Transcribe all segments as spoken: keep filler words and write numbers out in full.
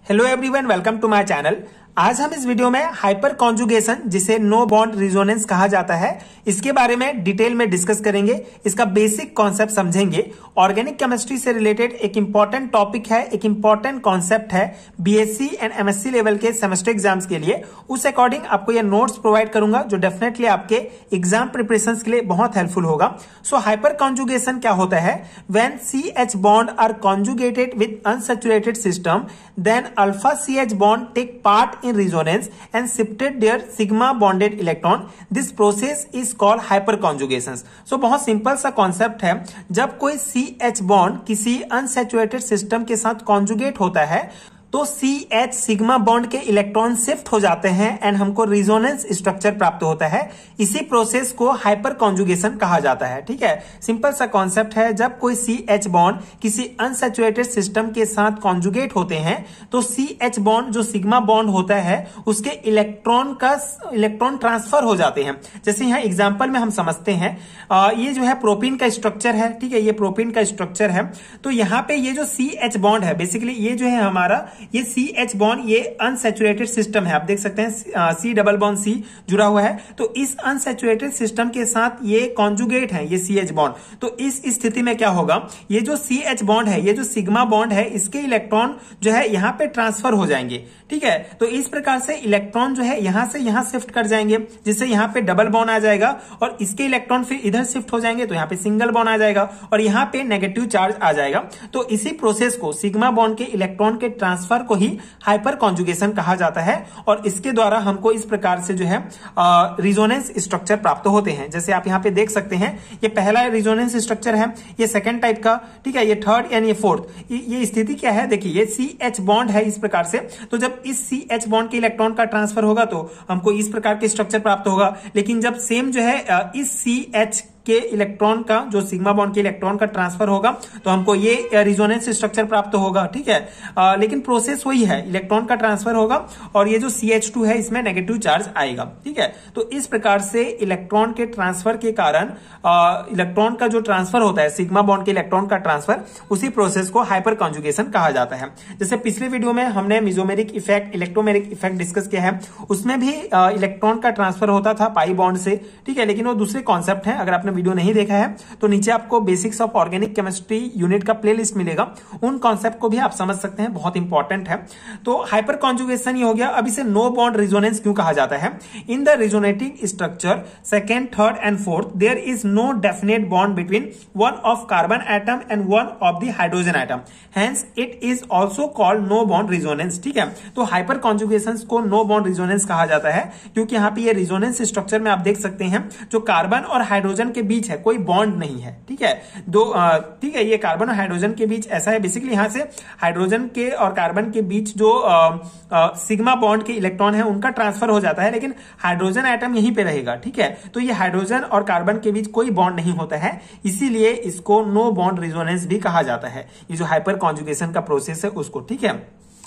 Hello everyone, welcome to my channel. आज हम इस वीडियो में हाइपर कॉन्जुगेशन, जिसे नो बॉन्ड रिजोनेंस कहा जाता है, इसके बारे में डिटेल में डिस्कस करेंगे। इसका बेसिक कॉन्सेप्ट समझेंगे। ऑर्गेनिक केमिस्ट्री से रिलेटेड एक इंपॉर्टेंट टॉपिक है, एक इंपॉर्टेंट कॉन्सेप्ट है बीएससी एंड एमएससी लेवल के सेमेस्टर एग्जाम्स के लिए। उस अकॉर्डिंग आपको ये नोट्स प्रोवाइड करूंगा जो डेफिनेटली आपके एग्जाम प्रिपरेशन के लिए बहुत हेल्पफुल होगा। सो हाइपर कॉन्जुगेशन क्या होता है? When C H bond are conjugated with unsaturated system, then alpha C H bond take part in resonance and shifted their sigma bonded electron. This process is called hyperconjugation. So बहुत simple सा concept है। जब कोई C H bond किसी unsaturated system के साथ conjugate होता है तो सी एच सिग्मा बॉन्ड के इलेक्ट्रॉन शिफ्ट हो जाते हैं एंड हमको रिजोनेंस स्ट्रक्चर प्राप्त होता है। इसी प्रोसेस को हाइपर कॉन्जुगेशन कहा जाता है। ठीक है, सिंपल सा कॉन्सेप्ट है। जब कोई सी एच बॉन्ड किसी अनसैचुरेटेड सिस्टम के साथ कॉन्जुगेट होते हैं तो सी एच बॉन्ड जो सिग्मा बॉन्ड होता है उसके इलेक्ट्रॉन का इलेक्ट्रॉन ट्रांसफर हो जाते हैं। जैसे यहाँ एग्जाम्पल में हम समझते हैं, आ, ये जो है प्रोपीन का स्ट्रक्चर है। ठीक है, ये प्रोपीन का स्ट्रक्चर है। तो यहाँ पे ये जो सी एच बॉन्ड है, बेसिकली ये जो है हमारा ये सी एच बॉन्ड, ये अनसैचुरेटेड सिस्टम है। आप देख सकते हैं सी डबल बॉन्ड सी जुड़ा हुआ है। तो इस अनसैचुरेटेड सिस्टम के साथ ये कॉन्जुगेट है, ये सी एच बॉन्ड। तो इस स्थिति में क्या होगा, ये जो सी एच बॉन्ड है, ये जो सिग्मा बॉन्ड है, इसके इलेक्ट्रॉन जो है यहाँ पे ट्रांसफर हो जाएंगे। ठीक है, तो इस प्रकार से इलेक्ट्रॉन जो है यहां से यहां शिफ्ट कर जाएंगे, जिससे यहाँ पे डबल बॉन्ड आ जाएगा और इसके इलेक्ट्रॉन फिर इधर शिफ्ट हो जाएंगे तो यहाँ पे सिंगल बॉन्ड आ जाएगा और यहाँ पे नेगेटिव चार्ज आ जाएगा। तो इसी प्रोसेस को, सिग्मा बॉन्ड के इलेक्ट्रॉन के ट्रांसफर को ही हाइपर कॉन्जुगेशन कहा जाता है और इसके द्वारा हमको इस प्रकार से जो है रिजोनेंस स्ट्रक्चर प्राप्त होते हैं। जैसे आप यहाँ पे देख सकते हैं, ये पहला रिजोनेंस स्ट्रक्चर है, ये सेकंड टाइप का। ठीक है, ये थर्ड एंड ये फोर्थ। ये स्थिति क्या है, देखिए ये सी एच बॉन्ड है इस प्रकार से। तो जब इस सी एच बॉन्ड के इलेक्ट्रॉन का ट्रांसफर होगा तो हमको इस प्रकार के स्ट्रक्चर प्राप्त होगा। लेकिन जब सेम जो है इस सी एच के इलेक्ट्रॉन का, जो सिग्मा बॉन्ड के इलेक्ट्रॉन का ट्रांसफर होगा तो हमको ये रिजोनेंस स्ट्रक्चर प्राप्त होगा। ठीक है, आ, लेकिन प्रोसेस वही है, इलेक्ट्रॉन का ट्रांसफर होगा और ये जो सी एच टू है इसमें नेगेटिव चार्ज आएगा। ठीक है, तो इस प्रकार से इलेक्ट्रॉन के ट्रांसफर के कारण इलेक्ट्रॉन का जो ट्रांसफर होता है, सिग्मा बॉन्ड के इलेक्ट्रॉन का ट्रांसफर, उसी प्रोसेस को हाइपर कॉन्जुगेशन कहा जाता है। जैसे पिछले वीडियो में हमने mesomeric effect, electromeric effect discuss किया है, उसमें भी इलेक्ट्रॉन का ट्रांसफर होता था पाई बॉन्ड से। ठीक है, लेकिन वो दूसरे कॉन्सेप्ट है। अगर आपने वीडियो नहीं देखा है तो नीचे आपको basics of organic chemistry unit का प्लेलिस्ट मिलेगा, उन कॉन्सेप्ट को भी आप समझ सकते हैं, बहुत इंपॉर्टेंट है। तो हाइपर कॉन्जुगेशन ये हो गया। अब इसे नो बॉन्ड रिजोनेंस क्यों कहा जाता है? In the resonating structure second, third and fourth, there is no definite bond between one of carbon atom and one of the hydrogen atom, hence it is also called no bond resonance. ठीक है, तो hyperconjugation को no bond resonance कहा जाता है क्योंकि यहाँ पे ये रिजोनेंस स्ट्रक्चर में आप देख सकते हैं जो कार्बन और हाइड्रोजन के बीच है कोई बॉन्ड नहीं है। ठीक है, दो ठीक है, ये कार्बन और हाइड्रोजन के बीच ऐसा है। बेसिकली यहां से हाइड्रोजन के और कार्बन के बीच जो आ, आ, सिग्मा बॉन्ड के इलेक्ट्रॉन है उनका ट्रांसफर हो जाता है, लेकिन हाइड्रोजन एटम यहीं पे रहेगा। ठीक है, तो ये हाइड्रोजन और कार्बन के बीच कोई बॉन्ड नहीं होता है, इसीलिए इसको नो बॉन्ड रिजोनेंस भी कहा जाता है, ये जो हाइपर कॉन्जुगेशन का प्रोसेस है उसको। ठीक है,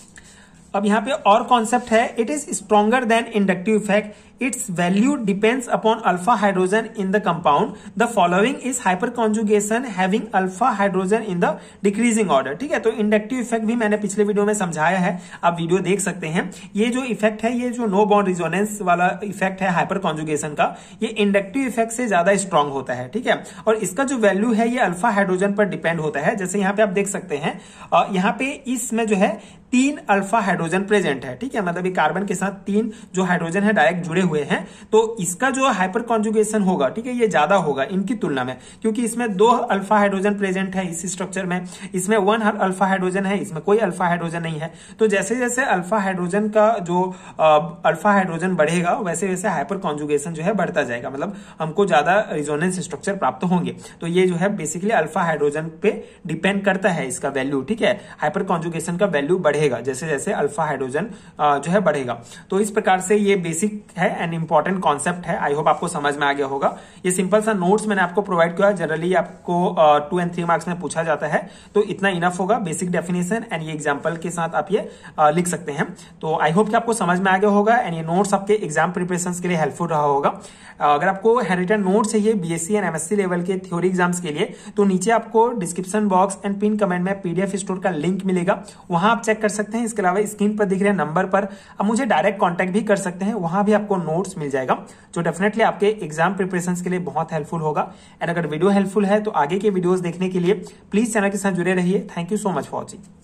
अब यहाँ पे और कॉन्सेप्ट है, it is stronger than inductive effect, its value depends upon alpha hydrogen in the compound. The following is hyperconjugation having alpha hydrogen in the decreasing order. ठीक है, तो इंडक्टिव इफेक्ट भी मैंने पिछले वीडियो में समझाया है, आप वीडियो देख सकते हैं। ये जो इफेक्ट है, ये जो नो बॉन्ड रिजोनेंस वाला इफेक्ट है हाइपर कॉन्जुगेशन का, ये इंडक्टिव इफेक्ट से ज्यादा स्ट्रांग होता है। ठीक है, और इसका जो वैल्यू है ये अल्फा हाइड्रोजन पर डिपेंड होता है। जैसे यहाँ पे आप देख सकते हैं, यहाँ पे इसमें जो है तीन अल्फा हाइड्रोजन प्रेजेंट है। ठीक है, मतलब ये कार्बन के साथ तीन जो हाइड्रोजन है डायरेक्ट जुड़े हुए हैं, तो इसका जो हाइपर कॉन्जुगेशन होगा, ठीक है, ये ज्यादा होगा इनकी तुलना में, क्योंकि इसमें दो अल्फा हाइड्रोजन प्रेजेंट है इस स्ट्रक्चर में, इसमें वन अल्फा हाइड्रोजन है, इसमें कोई अल्फा हाइड्रोजन नहीं है। तो जैसे जैसे अल्फा हाइड्रोजन का जो अल्फा हाइड्रोजन बढ़ेगा वैसे वैसे हाइपर कॉन्जुगेशन जो है बढ़ता जाएगा, मतलब हमको ज्यादा रिजोनेंस स्ट्रक्चर प्राप्त होंगे। तो ये जो है बेसिकली अल्फा हाइड्रोजन पे डिपेंड करता है इसका वैल्यू। ठीक है, हाइपर कॉन्जुगेशन का वैल्यू बढ़ेगा जैसे जैसे अल्फा हाइड्रोजन जो है बढ़ेगा। तो इस प्रकार से ये बेसिक है एंड इंपॉर्टेंट कॉन्सेप्ट है। आई होप आपको समझ में आ गया होगा। ये सिंपल सा नोट्स मैंने आपको प्रोवाइड किया, जनरली आपको टू एंड थ्री मार्क्स में पूछा जाता है, तो इतना इनफ होगा। बेसिक डेफिनेशन एंड ये एग्जाम्पल के साथ आप ये uh, लिख सकते हैं। तो आई होप कि आपको समझ में आ गया होगा एंड ये नोट्स आपके एग्जाम प्रिपरेशन के लिए हेल्पफुल रहा होगा। uh, अगर आपको हैंडरिटन नोट्स चाहिए बीएससी एंड एमएससी लेवल के थ्योरी एग्जाम्स के लिए, तो नीचे आपको description box and pin comment में पीडीएफ स्टोर का लिंक मिलेगा, वहां आप चेक कर सकते हैं। इसके अलावा स्क्रीन पर दिख रहे नंबर पर आप मुझे डायरेक्ट कांटेक्ट भी कर सकते हैं, वहां भी आपको नोट्स मिल जाएगा, जो डेफिनेटली आपके एग्जाम प्रिपरेशन के लिए बहुत हेल्पफुल होगा। एंड अगर वीडियो हेल्पफुल है तो आगे के वीडियोस देखने के लिए प्लीज चैनल के साथ जुड़े रहिए। Thank you so much for watching.